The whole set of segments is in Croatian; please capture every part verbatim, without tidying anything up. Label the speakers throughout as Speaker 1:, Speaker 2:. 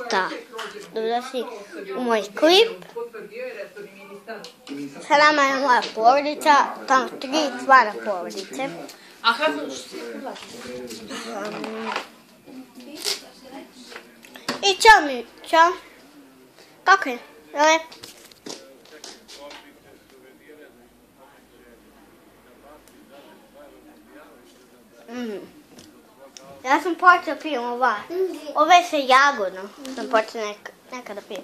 Speaker 1: Jovita. Dobrodošli u moj klip. Sa nama je moja porodica, tamo tri člana porodice.
Speaker 2: A kako što
Speaker 1: I čao mi, čao. Kako je? Lep. Mm. Ja sam počela pijem ova. Ove je sve jagodno. Sam počela nek nekada pijem.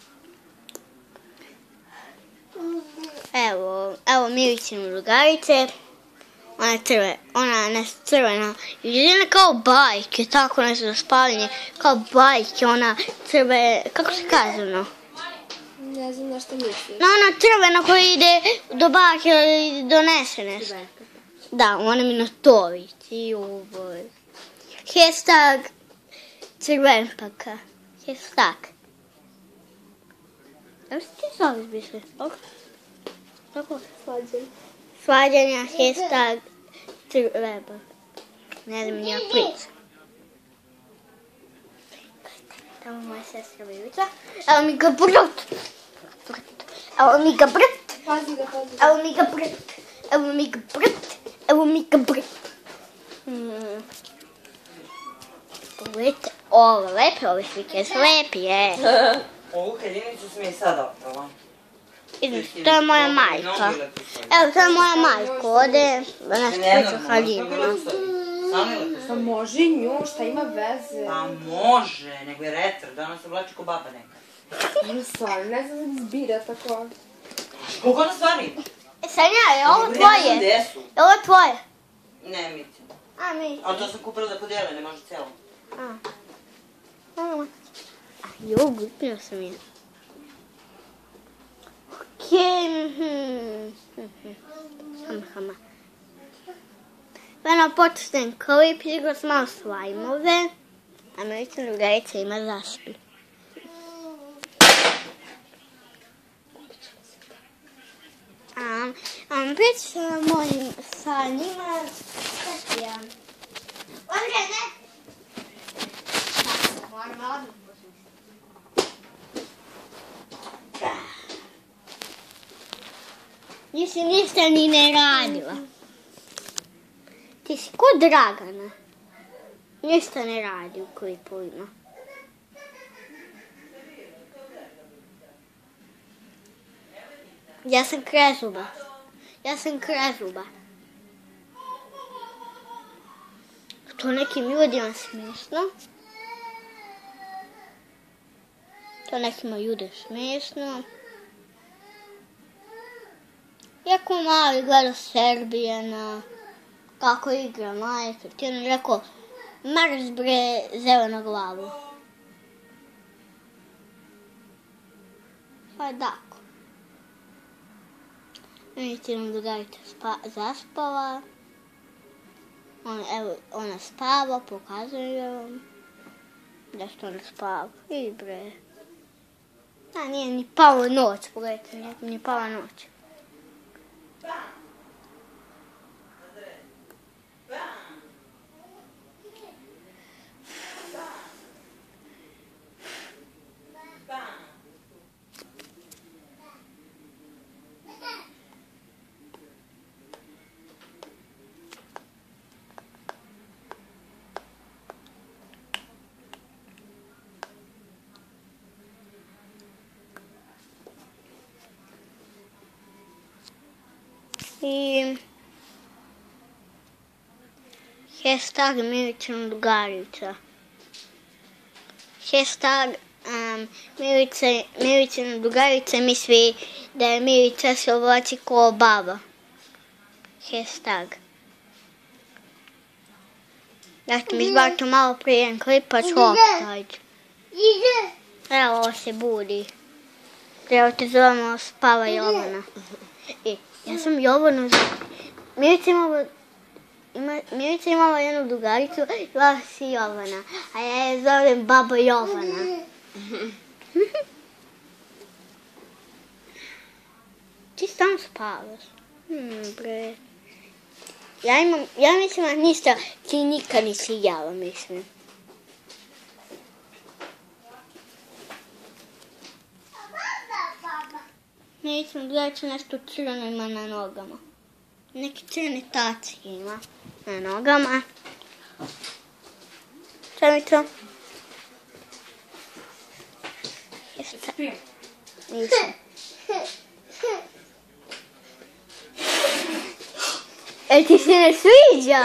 Speaker 1: Evo, evo Milićine drugarice. Ona je crve, ona je nešto crvena. Jedina kao bajke, tako nešto za spaljenje. Kao bajke, ona crve, kako se kaže ono?
Speaker 3: Ne znam na što misliš.
Speaker 1: No, ona crvena koja ide do bake i donese nešto. Da, ona mi natoviti. Juboj. Hashtag crvenpaka. Hashtag. Kako se ti zoveš više? Kako?
Speaker 3: Svađanje.
Speaker 1: Svađanja, hashtag crvenpak. Ne znam nija priča. Tamo moja sestra Milica. Evo mi ga brut. Evo mi ga brut.
Speaker 3: Pazi ga, pazi ga.
Speaker 1: Evo mi ga brut. Evo mi ga brut. Evo mi ga brut. Hmm. Pogledajte, ovo lepe, ove slike su lepi, je.
Speaker 2: Ovu haljinicu sam je sada oprala.
Speaker 1: Izmišljam, to je moja majka. Evo, to je moja majka, ovdje nas priča haljina.
Speaker 3: Pa može i nju, šta ima veze?
Speaker 2: Pa može, nego je retro, danas se oblači ko baba neka.
Speaker 3: Ne stvarno, ne znam da mi zbira tako.
Speaker 2: Koliko na stvari?
Speaker 1: E, Sanja, je ovo tvoje? Je ovo tvoje?
Speaker 2: Ne, Mici.
Speaker 1: A, mi.
Speaker 2: A to sam kupila da podijele, ne može cijelo.
Speaker 1: A. Jo, gupio sam je. Okej. Hama, hama. Vena počnem klip, igra sam malo slajmove. A Milićina drugarica ima zaspi. Um, um, priča sa mojim sa njima. Šta ja? Ondje, ne? Moram odmah. Nisi ništa ni ne radila. Ti si ko Dragana. Ništa ne radi u klipovima. Ja sam krezuba. Ja sam krezuba. To nekim ljudima smiješno. To nekima ljude smiješno. Jako mali gleda Srbijana. Kako igra majka. Ti on rekao, Mars bre zelo na glavu. Pa je tako. Vidite nam drugarica zaspala. Ona, evo, ona spava, pokazujem vam. Da što ona spava. I bre. Da, nije ni pala noć, pogledajte, nije ni pala noć. I hashtag Milićina drugarica. Hashtag um, Milićina drugarica misli da je Milića se oblači ko baba. Hashtag. Ja sam izbačio malo prije jedan klip, pa ću opet. Evo, ovo se budi. Treba te zovemo spava Jovana. I ja sam Jovanu, Milića imala, ima, Milića imala jednu drugaricu, zvala si Jovana, a ja je zovem baba Jovana. Ti sam spavaš. Hmm, bre. Ja imam, ja mislim da ništa ti nikad nisi jela, mislim. Nisam, gledat ću nešto crno ima na nogama. Neki crni taci ima na nogama. Šta mi to?
Speaker 3: Spim.
Speaker 1: Nisam. E ti se ne sviđa?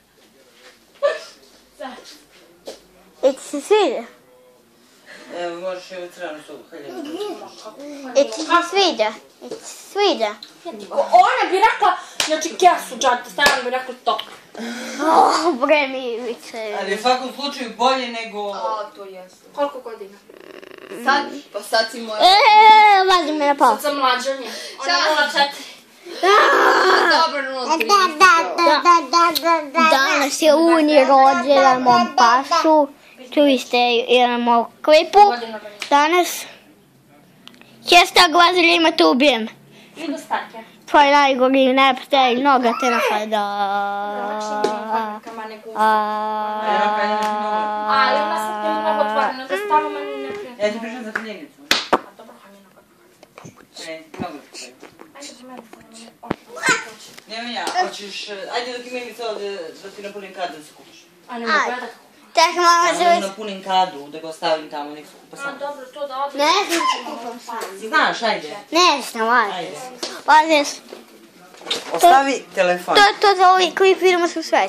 Speaker 1: E ti se sviđa?
Speaker 2: Evo, možeš i ovu crvenu su haljinu.
Speaker 1: E ti se sviđa? E ti se sviđa?
Speaker 3: Ona bi rekla, znači kesu džante, stavljam bi rekla to.
Speaker 1: Oh, bre mi vice.
Speaker 2: Ali u svakom slučaju bolje nego...
Speaker 4: A, to jeste.
Speaker 3: Koliko godina?
Speaker 4: Sad? Pa sad si moja.
Speaker 1: Eee, vazi me na pao.
Speaker 3: Sad sam mlađa od nje. Ona je nula četiri.
Speaker 4: Dobro, nula tri.
Speaker 1: Danas je Uni rođena mom pasu. Čuli ste jedan moj klipu. Danas. Česta glazilja ima te ubijem.
Speaker 3: I do starke.
Speaker 1: Tvoj najgori neprijatelj, noga te napada.
Speaker 3: Ali ona sam te mnogo otvorena, da stalo meni ne prijatelj.
Speaker 2: Ja ti pričam za haljenicu.
Speaker 3: A dobro, haljina kako kako.
Speaker 2: Ne, mnogo ti pričam.
Speaker 3: Ajde do mene.
Speaker 2: Nema ja, hoćeš... Ajde dok i meni to da ti napunim kadu da se kupiš.
Speaker 3: A ne mogu gleda kako.
Speaker 1: Tek mama
Speaker 2: Da mu
Speaker 1: se...
Speaker 2: napunim kadu, da ga ostavim tamo, nek se kupa
Speaker 3: A
Speaker 2: sam.
Speaker 3: dobro, to da odem.
Speaker 1: Ne znam kupam sam.
Speaker 2: Znaš, ajde.
Speaker 1: Ne znam, vazi.
Speaker 2: Ajde.
Speaker 1: Vazi.
Speaker 2: Ostavi telefon.
Speaker 1: To je to za ovaj klip, vidimo se u sve.